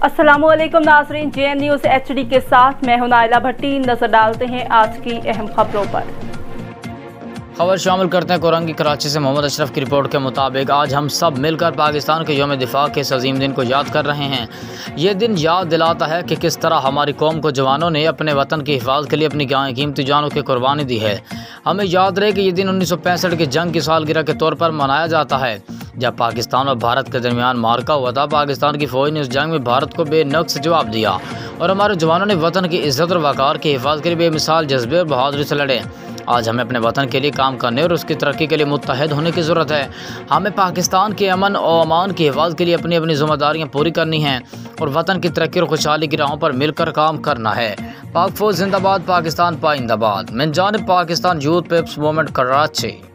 अस्सलामुअलैकुम नाज़रीन, JN news HD के साथ मैं हूं नाइला भट्टी। नजर डालते हैं आज की अहम खबरों पर। खबर शामिल करते हैं कोरंगी कराची से। मोहम्मद अशरफ की रिपोर्ट के मुताबिक आज हम सब मिलकर पाकिस्तान के यौम दिफा के इस अजीम दिन को याद कर रहे हैं। ये दिन याद दिलाता है कि किस तरह हमारी कौम को जवानों ने अपने वतन की हिफाजत के लिए अपनी कीमती जानों की कुर्बानी दी है। हमें याद रहे कि ये दिन 1965 की जंग की सालगिरह के तौर पर मनाया जाता है, जब पाकिस्तान और भारत के दरमियान मार्का हुआ था। पाकिस्तान की फ़ौज ने उस जंग में भारत को बेनक़्स जवाब दिया और हमारे जवानों ने वतन की इज़्ज़त और वक़ार की हिफाजत के लिए बेमिसाल जज्बे और बहादुरी से लड़े। आज हमें अपने वतन के लिए काम करने और उसकी तरक्की के लिए मुत्तहद होने की ज़रूरत है। हमें पाकिस्तान के अमन और अमान की हिफाजत के लिए अपनी अपनी ज़िम्मेदारियाँ पूरी करनी हैं और वतन की तरक्की और खुशहाली की राहों पर मिलकर काम करना है। पाक फ़ौज जिंदाबाद, पाकिस्तान पाइंदाबाद। मैं जानिब Pakistan youth people's movement Karachi.